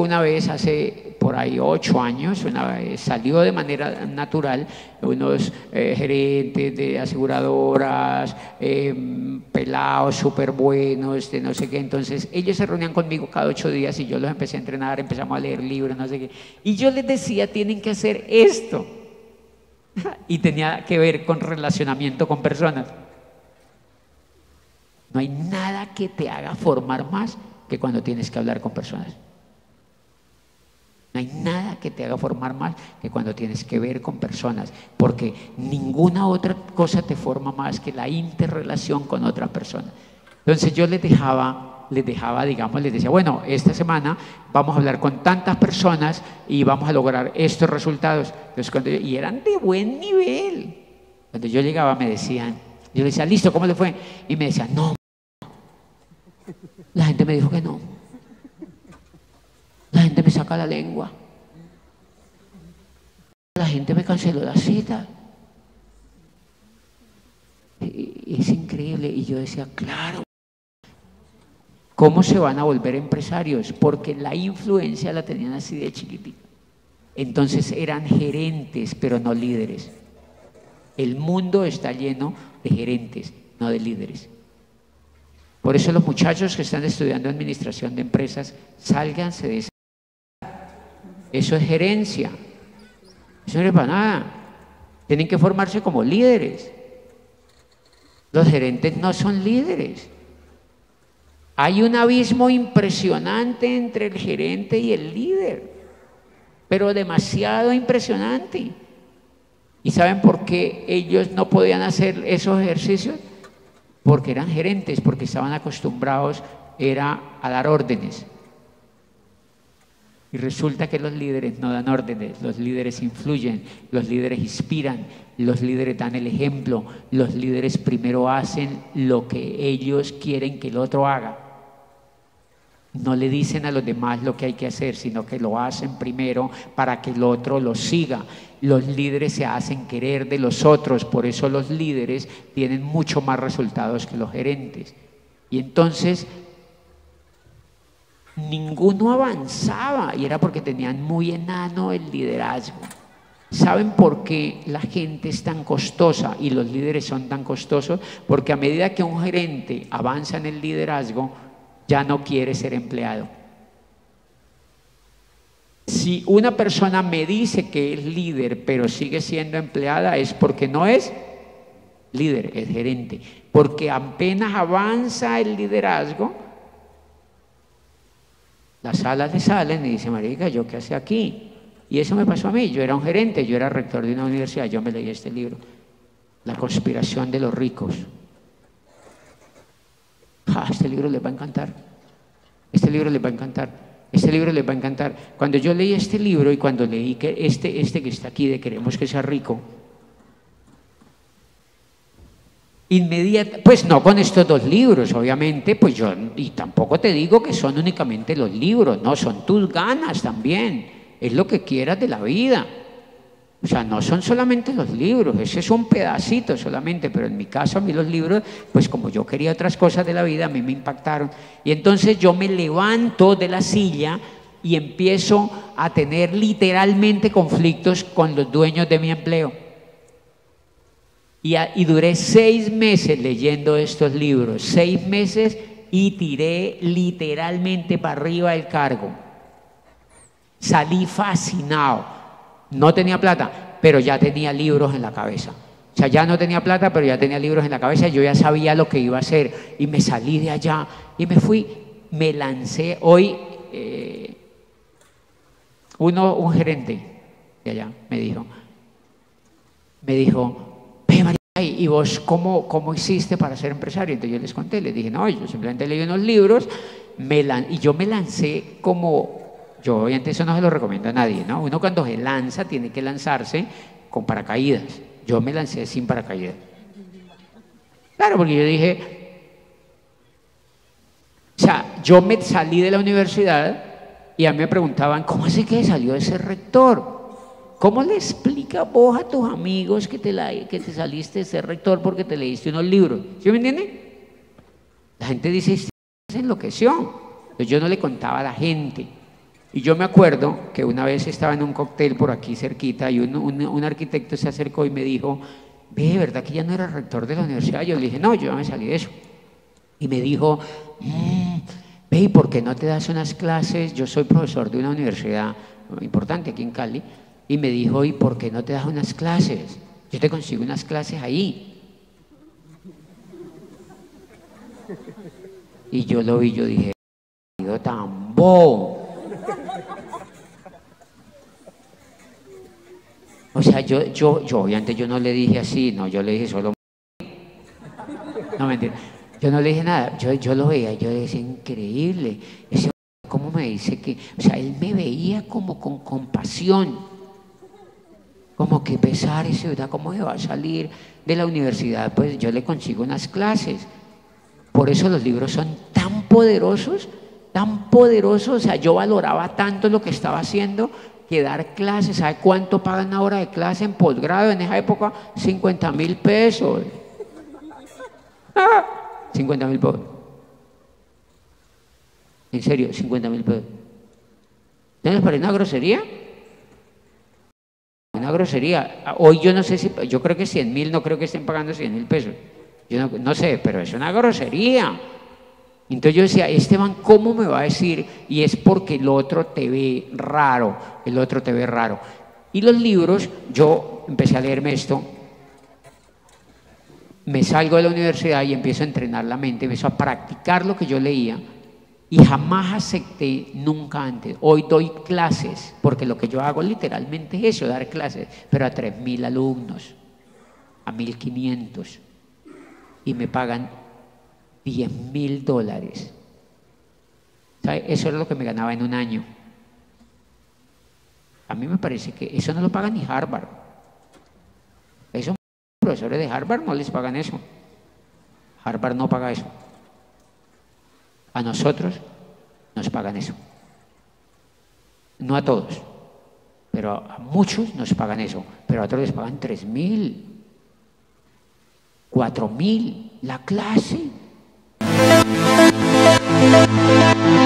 una vez, hace por ahí 8 años, una vez salió de manera natural unos gerentes de aseguradoras, pelados súper buenos, de no sé qué. Entonces ellos se reunían conmigo cada 8 días y yo los empecé a entrenar, empezamos a leer libros, no sé qué. Y yo les decía, tienen que hacer esto. Y tenía que ver con relacionamiento con personas. No hay nada que te haga formar más que cuando tienes que hablar con personas. No hay nada que te haga formar más que cuando tienes que ver con personas, porque ninguna otra cosa te forma más que la interrelación con otra persona. Entonces yo les dejaba, digamos, les decía, bueno, esta semana vamos a hablar con tantas personas y vamos a lograr estos resultados. Entonces, y eran de buen nivel. Cuando yo llegaba me decían, yo les decía, listo, ¿cómo le fue? Y me decían, no, la gente me dijo que no. La gente me saca la lengua. La gente me canceló la cita. Y es increíble. Y yo decía, claro, ¿cómo se van a volver empresarios? Porque la influencia la tenían así de chiquitita. Entonces eran gerentes, pero no líderes. El mundo está lleno de gerentes, no de líderes. Por eso los muchachos que están estudiando administración de empresas, sálganse de esa. Eso es gerencia. Eso no es para nada. Tienen que formarse como líderes. Los gerentes no son líderes. Hay un abismo impresionante entre el gerente y el líder, pero demasiado impresionante. ¿Y saben por qué ellos no podían hacer esos ejercicios? Porque eran gerentes, porque estaban acostumbrados a dar órdenes. Y resulta que los líderes no dan órdenes, los líderes influyen, los líderes inspiran, los líderes dan el ejemplo, los líderes primero hacen lo que ellos quieren que el otro haga. No le dicen a los demás lo que hay que hacer, sino que lo hacen primero para que el otro lo siga. Los líderes se hacen querer de los otros, por eso los líderes tienen mucho más resultados que los gerentes. Y entonces ninguno avanzaba, y era porque tenían muy enano el liderazgo. ¿Saben por qué la gente es tan costosa y los líderes son tan costosos? Porque a medida que un gerente avanza en el liderazgo, ya no quiere ser empleado. Si una persona me dice que es líder pero sigue siendo empleada, es porque no es líder, es gerente. Porque apenas avanza el liderazgo, las alas le salen y dice, marica, ¿yo qué hace aquí? Y eso me pasó a mí. Yo era un gerente, yo era rector de una universidad, yo me leí este libro, La conspiración de los ricos. Este libro les va a encantar. Este libro les va a encantar. Este libro les va a encantar. Cuando yo leí este libro y cuando leí que este que está aquí de Queremos que sea rico, pues no con estos 2 libros, obviamente, pues yo, y tampoco te digo que son únicamente los libros, no, son tus ganas también, es lo que quieras de la vida. O sea, no son solamente los libros, ese es un pedacito solamente, pero en mi caso a mí los libros, pues como yo quería otras cosas de la vida, a mí me impactaron. Y entonces yo me levanto de la silla y empiezo a tener literalmente conflictos con los dueños de mi empleo. Y duré 6 meses leyendo estos libros, 6 meses, y tiré literalmente para arriba el cargo. Salí fascinado. No tenía plata, pero ya tenía libros en la cabeza. O sea, ya no tenía plata, pero ya tenía libros en la cabeza. Yo ya sabía lo que iba a hacer. Y me salí de allá y me fui, me lancé. Hoy, un gerente de allá me dijo, ve María, ¿y vos cómo hiciste para ser empresario? Entonces yo les conté, les dije, no, yo simplemente leí unos libros y yo me lancé como... Yo obviamente eso no se lo recomiendo a nadie, ¿no? Uno cuando se lanza tiene que lanzarse con paracaídas. Yo me lancé sin paracaídas. Claro, porque yo dije, o sea, yo me salí de la universidad y a mí me preguntaban, ¿cómo así que salió de ser rector? ¿Cómo le explicas vos a tus amigos que te saliste de ser rector porque te leíste unos libros? ¿Sí me entienden? La gente dice, se enloqueció. Entonces yo no le contaba a la gente. Y yo me acuerdo que una vez estaba en un cóctel por aquí cerquita y un arquitecto se acercó y me dijo, ve, ¿verdad que ya no era rector de la universidad? Yo le dije, no, yo ya me salí de eso. Y me dijo, ve, ¿y por qué no te das unas clases? Yo soy profesor de una universidad importante aquí en Cali. Y me dijo, ¿y por qué no te das unas clases? Yo te consigo unas clases ahí. Y yo lo vi, yo dije, ¡Dios tan bobo! O sea, yo obviamente yo no le dije así, no, yo le dije solo... No, mentira. Yo no le dije nada, yo lo veía, yo decía, increíble. Ese cómo me dice que... O sea, él me veía como con compasión. Como que pesar ese, ¿verdad? ¿Cómo se va a salir de la universidad? Pues yo le consigo unas clases. Por eso los libros son tan poderosos, o sea, yo valoraba tanto lo que estaba haciendo que dar clases. ¿Sabe cuánto pagan una hora de clase en posgrado en esa época? 50.000 pesos. 50.000 pesos. En serio, 50.000 pesos. ¿No les parece una grosería? Una grosería. Hoy yo no sé si, yo creo que 100.000, no creo que estén pagando 100.000 pesos. Yo no sé, pero es una grosería. Entonces yo decía, Esteban, ¿cómo me va a decir? Y es porque el otro te ve raro, el otro te ve raro. Y los libros, yo empecé a leerme esto, me salgo de la universidad y empiezo a entrenar la mente, empiezo a practicar lo que yo leía y jamás acepté nunca antes. Hoy doy clases, porque lo que yo hago literalmente es eso, dar clases, pero a 3.000 alumnos, a 1.500, y me pagan $10.000. ¿Sabe? Eso era lo que me ganaba en un año. A mí me parece que eso no lo paga ni Harvard. Esos profesores de Harvard no les pagan eso. Harvard no paga eso. A nosotros nos pagan eso. No a todos, pero a muchos nos pagan eso. Pero a otros les pagan 3.000, 4.000 la clase.